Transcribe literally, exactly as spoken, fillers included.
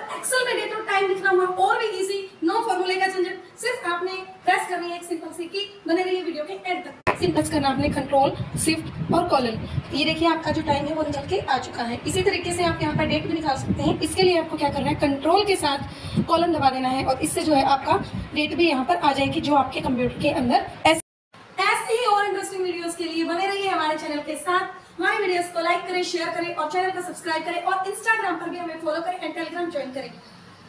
Excel में date और time लिखना हुआ और भी इजी, नो फॉर्मूले का झंझट, सिर्फ आपने प्रेस करनी है एक सिंपल सी की। बने रहिए वीडियो के एंड तक। सिंपल करना आपने कंट्रोल शिफ्ट और कॉलन। ये देखिए आपका जो टाइम है वो निकल के आ चुका है। इसी तरीके से आप यहाँ पर डेट भी निकाल सकते हैं। इसके लिए आपको क्या करना है, कंट्रोल के साथ कॉलन दबा देना है और इससे जो है आपका डेट भी यहाँ पर आ जाएगी जो आपके कंप्यूटर के अंदर। ऐसे ही और इंटरेस्टिंग वीडियोस के लिए बने रहिए हमारे चैनल के साथ। हमारे वीडियोस को लाइक करें, शेयर करें और चैनल को सब्सक्राइब करें और इंस्टाग्राम पर भी हमें फॉलो करें एंड टेलीग्राम ज्वाइन करें।